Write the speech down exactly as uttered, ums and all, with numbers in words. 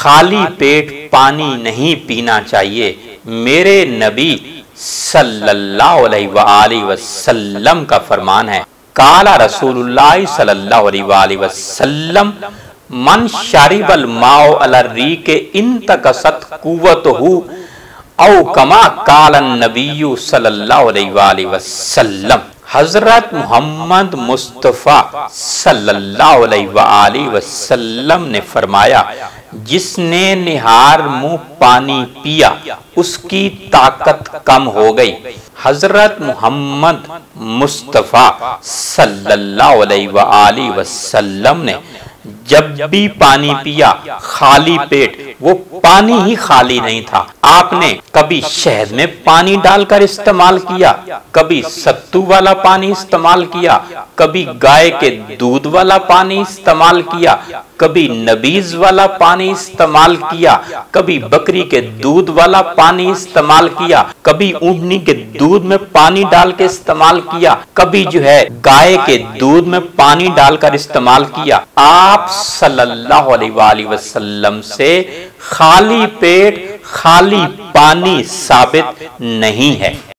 खाली पेट पानी नहीं पीना चाहिए। मेरे नबी सल्लल्लाहु अलैहि वसल्लम का फरमान है, काला रसूलुल्लाह सल्लल्लाहु अलैहि वसल्लम मन शारिबल माओ अलर्री के इंतकसत कुव्वतहु औ कमा कालन नबीयु सल्लल्लाहु अलैहि वसल्लम। हजरत मोहम्मद मुस्तफ़ा सल्लल्लाहु अलैहि वसल्लम ने फरमाया, जिसने निहार मुंह पानी पिया उसकी ताकत कम हो गई। हजरत मोहम्मद मुस्तफ़ा सल्लल्लाहु अलैहि वसल्लम ने जब भी पानी पिया खाली पेट, वो पानी ही खाली नहीं था। आपने कभी शहद में पानी डालकर इस्तेमाल किया, कभी सत्तू वाला पानी इस्तेमाल किया, कभी गाय के दूध वाला पानी इस्तेमाल किया, कभी नबीज वाला पानी इस्तेमाल किया, कभी बकरी के दूध वाला पानी इस्तेमाल किया, कभी ऊँटनी के दूध में पानी डाल के इस्तेमाल किया, कभी जो है गाय के दूध में पानी डालकर इस्तेमाल किया। आप सल्लल्लाहु अलैहि वसल्लम से खाली पेट खाली पानी साबित नहीं है।